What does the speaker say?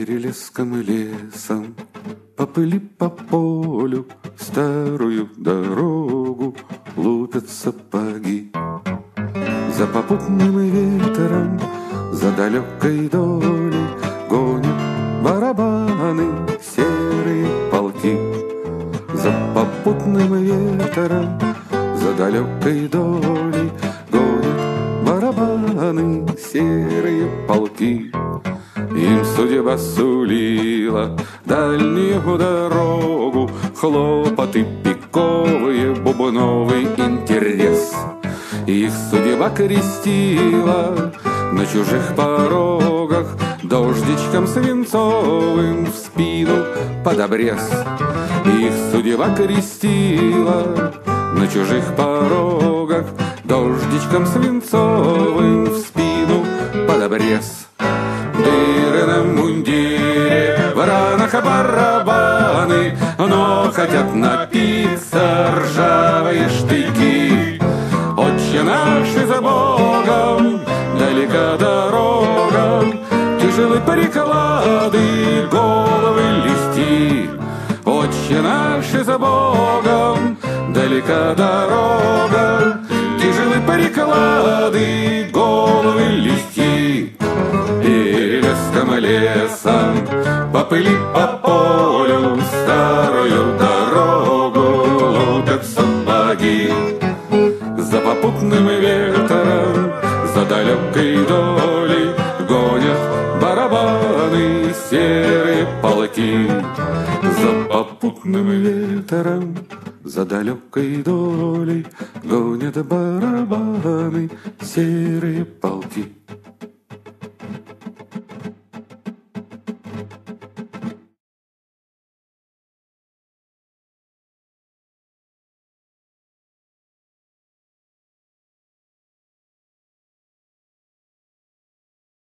перелеском и лесом, по пыли, по полю, старую дорогу лупят сапоги. За попутным ветром, за далекой долей гонят барабаны серые полки. За попутным ветром, за далекой долей гонят барабаны серые полки. Им судьба сулила дальнюю дорогу, хлопоты пиковые, бубновый интерес. Их судьба крестила на чужих порогах дождичком свинцовым в спину под обрез. Их судьба крестила на чужих порогах дождичком свинцовым в спину под обрез. Дыры на мундире, в ранах барабаны, но хотят напиться ржавые штыки. Отче наш, ты за Богом, далека дорога, тяжелы приклады, головы листи. Отче наш, ты за Богом, далека дорога, тяжелы приклады, головы листи. Перелеском лесом, по пыли, по полю, старую дорогу лупят сапоги. За попутным ветром, за далекой долей гонят барабаны серые полки. За попутным ветром, за далекой долей гонят барабаны серые полки.